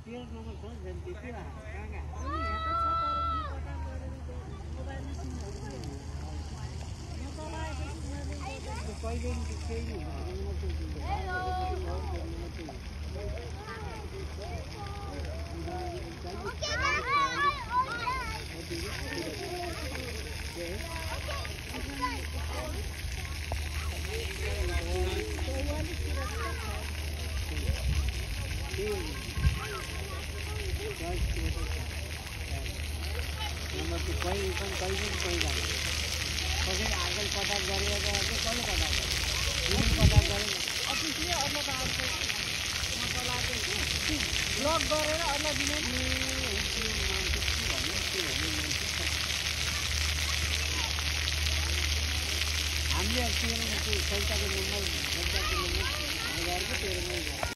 13 number छ जन्ती के कहाँ कहाँ यहाँ त छ तर उनी पता गरेर मोबाइल मेसिनहरु नचलाएपछि मैले कहिले केही नहीं कहिले आगल पता गरेर चाहिँ कहिले पता गर्यो पता गरेर अफिसले अर्ला त आउँछ नचलाएपछि ब्लक गरेर अर्ला दिने हामीले अब त्यो संस्थाको नम्बर